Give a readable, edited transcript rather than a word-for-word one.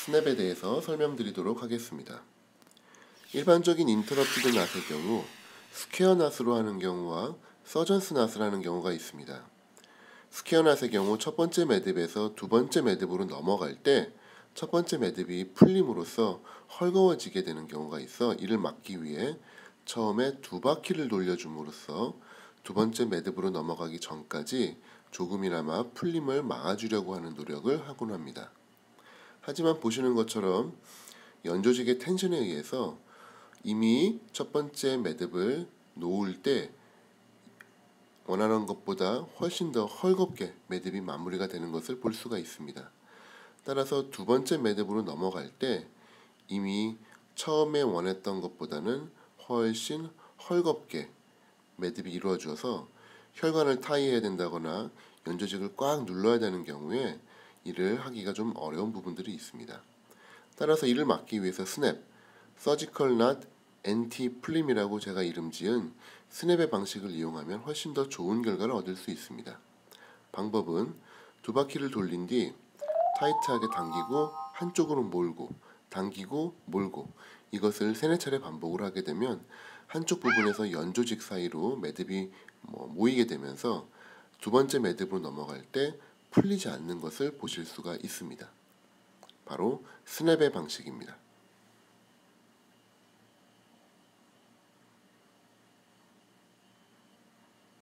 스냅에 대해서 설명드리도록 하겠습니다. 일반적인 인터럽티드 낫의 경우 스퀘어 낫으로 하는 경우와 서전스 낫을 하는 경우가 있습니다. 스퀘어 낫의 경우 첫 번째 매듭에서 두 번째 매듭으로 넘어갈 때 첫 번째 매듭이 풀림으로써 헐거워지게 되는 경우가 있어 이를 막기 위해 처음에 두 바퀴를 돌려줌으로써 두 번째 매듭으로 넘어가기 전까지 조금이나마 풀림을 막아주려고 하는 노력을 하곤 합니다. 하지만 보시는 것처럼 연조직의 텐션에 의해서 이미 첫 번째 매듭을 놓을 때 원하는 것보다 훨씬 더 헐겁게 매듭이 마무리가 되는 것을 볼 수가 있습니다. 따라서 두 번째 매듭으로 넘어갈 때 이미 처음에 원했던 것보다는 훨씬 헐겁게 매듭이 이루어져서 혈관을 타이해야 된다거나 연조직을 꽉 눌러야 되는 경우에 이를 하기가 좀 어려운 부분들이 있습니다. 따라서 이를 막기 위해서 스냅, 서지컬 낫, 엔티 플림이라고 제가 이름 지은 스냅의 방식을 이용하면 훨씬 더 좋은 결과를 얻을 수 있습니다. 방법은 두 바퀴를 돌린 뒤 타이트하게 당기고 한쪽으로 몰고 당기고 몰고 이것을 3-4차례 반복을 하게 되면 한쪽 부분에서 연조직 사이로 매듭이 모이게 되면서 두 번째 매듭으로 넘어갈 때 풀리지 않는 것을 보실 수가 있습니다. 바로 스냅의 방식입니다.